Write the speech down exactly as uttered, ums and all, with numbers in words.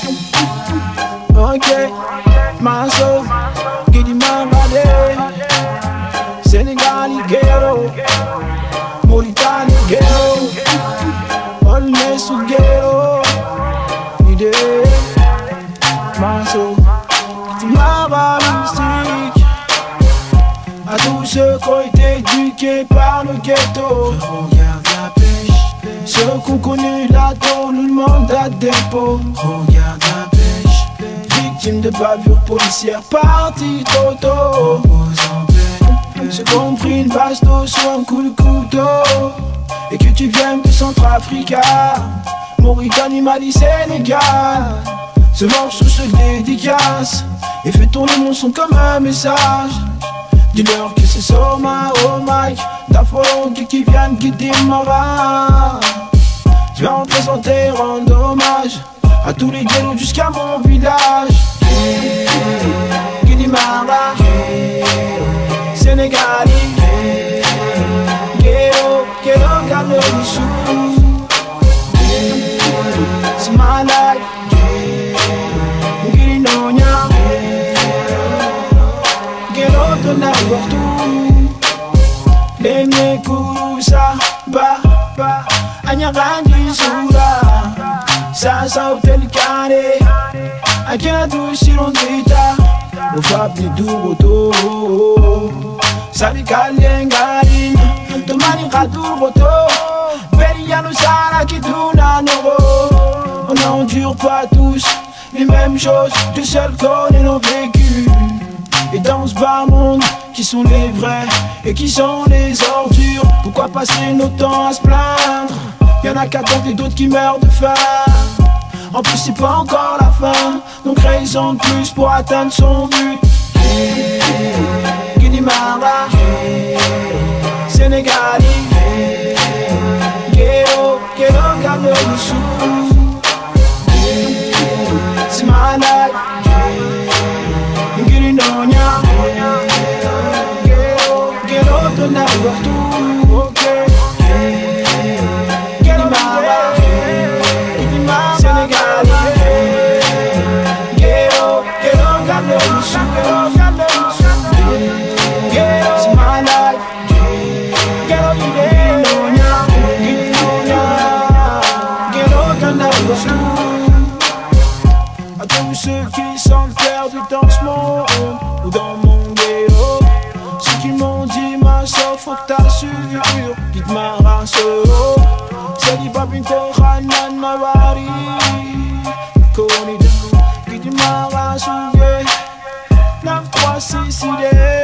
Ok, Manso, Gidi Mangale, Senegali Ghetto, Mauritanie Ghetto, Olnesu Ghetto, Ide, Manso, Gidi Mara mystique, à tous ceux qui ont été éduqués par le ghetto. Regarde la pêche, ceux qui ont connu la tôle, le mandat de dépôt. Regarde la pêche, victime de bavures policières, parti trop tôt. Ceux qui ont pris une bastos sur un coup de couteau, et que tu viennes de Centrafrica, Mauritanie, Mali, Sénégal. Ce morceau se dédicace et fait tourner mon son comme un message. Dis-leur que c'est Soma, oh Mike, d'Afro qui viennent guider ma va. Je vais en présenter, rendre hommage à tous les ghettos jusqu'à mon village. Guinimara, Sénégali, Ghetto, Ghetto, Ghetto, c'est my life. Guininonia, Ghetto, n'importe où. Les miens ça, ba, ba, Anyarandi Soula, ça, ça, hôtel carré, à Kiantou, Silondita, au Fab de Douroto, Sali Kalengarine, Tomani Radouroto, Beliano Sara Kiduna Noro. On n'endure pas tous les mêmes choses, que seuls connaissent nos vécus. Et dans ce bas monde, qui sont les vrais et qui sont les ordures? Pourquoi passer nos temps à se plaindre? Y'en a qu'à tenter d'autres qui meurent de faim. En plus c'est pas encore la fin, donc raison de plus pour atteindre son but. Guinimara, Sénégali, Ghetto, Ghetto, Ghetto, c'est my life. Guininonia, Ghetto, Ghetto, n'importe où, ok. Guinimara, Sénégali, Ghetto, Ghetto, Ghetto, c'est my life. Ghetto, Guininonia, Guininonia, Ghetto, n'importe où. À tous ceux qui sont perdus dans ce monde ou dans mon ghetto, ceux qui m'ont dit ma soeur, faut que t'assures, quitte ma race. C'est du papin Koranan Mavari, Konida, quitte ma race, neuf trois six idées.